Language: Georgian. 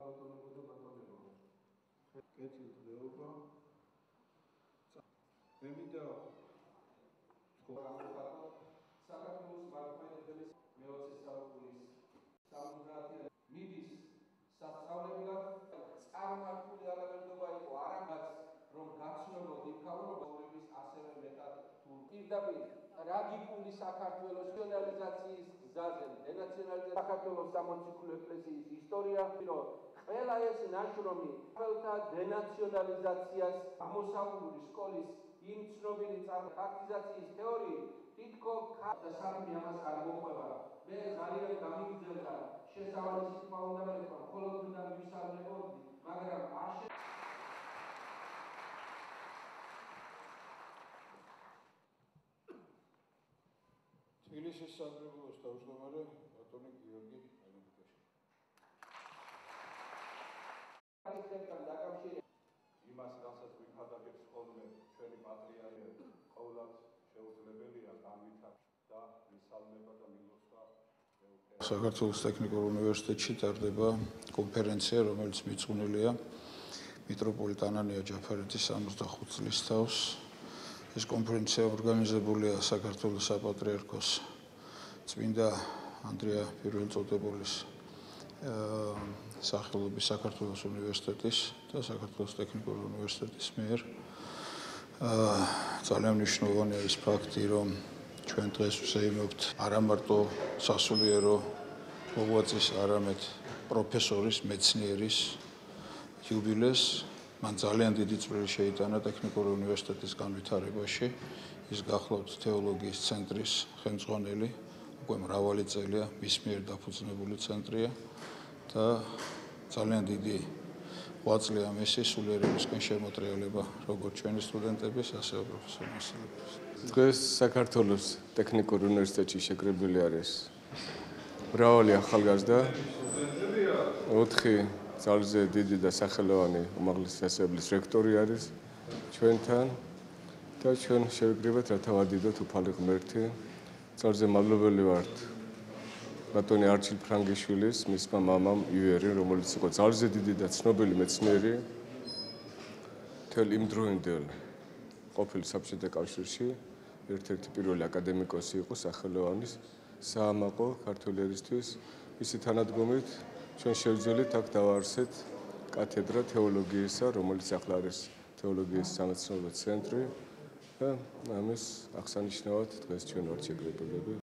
ბატონებო და ბატონებო. კეთილდღეობა. მე მინდა საქართველოს მართლმადიდებლობის მე-20 საუკუნის სამუდროა მიდის სასწავლებლად წარმართული ალაგერდობა იყო არამაც რომ გაცნობოთ იმქავრობის ასევე მეტად თუ პირდაპირ ტრაგიკული საქართველოს ნაციონალიზაციის გზაზე დენაციონალიზაციის საქართველოს სამოციქულო ეკლესიის ისტორია რომ ყველა ეს ნაშრომი ყველთა დენაციონალიზაციას აღმოსავლური სკოლის იმ ცნობილი წარმართიზაციის თეორიით თითქოს საქმე ამას არ მოყვება მე ძალიან გამიგრძელდა შესავალი სიტყვა უნდა მეკვა მხოლოდ უნდა მივსალმებოდი მაგრამ არ თბილისის სამრევლოს თავმჯდომარე ბატონი გიორგი ალექსანდროვიჩი იმას, რასაც ვიფადაგებს ხოლმე ჩვენი პატრიარქი, ყოველად შეუძლებელია განვითარება და მისალმება და მილოცვა. საქართველოს ტექნიკურ უნივერსიტეტში ტარდება კონფერენცია, რომელიც მიძღვნილია მიტროპოლიტ ანანია ჯაფარიძის 65 წლის თავს. ეს კონფერენცია ორგანიზებულია საქართველოს საპატრიარქოს წმინდა ანდრია პირველწოდებულის სახელობის საქართველოს უნივერსიტეტის და საქართველოს ტექნიკური უნივერსიტეტის მიერ. ძალიან მნიშვნელოვანია ის ფაქტი, რომ ჩვენ დღეს ვზეიმობთ არა მარტო სასულიერო მოღვაწის, არამედ პროფესორის, მეცნიერის იუბილეს. მან ძალიან დიდი წვლილი შეიტანა ტექნიკური უნივერსიტეტის განვითარებაში. ის გახლავთ თეოლოგიის ცენტრის ხელმძღვანელი, უკვე მრავალი წელია მის მიერ დაფუძნებული ცენტრია და ძალიან დიდი ღვაწლია მისი სულიერებისკენ შემოტრიალება როგორც ჩვენი სტუდენტების, ასევე პროფესიონალების. დღეს საქართველოს ტექნიკურ უნივერსიტეტში შეკრებილი არის მრავალი ახალგაზრდა, 4 ძალზე დიდი და სახელოვანი უმაღლესი სასწავლებლის რექტორი არის ჩვენთან და ჩვენ შევიკრიბეთ რათა ვადიდოთ უფალი ღმერთი. ძალზე მადლობელი ვართ ბატონი არჩილ ფრანგიშვილის, მისმა მამამ ივერი, რომელიც იყო ძალზე დიდი და ცნობილი მეცნიერი მთელ იმდროინდელ ყოფილ საბჭოთა კავშირში, ერთ-ერთი პირველი აკადემიკოსი იყო სახელოვანი საამაყო ქართული ერისთვის. მისი თანადგომით ჩვენ შევძელით აქ დავაარსეთ კათედრა თეოლოგიისა, რომელიც ახლა არის თეოლოგიის სამეცნიერო ცენტრი და ამის აღსანიშნავად დღეს ჩვენ ვართ შეკრებილები.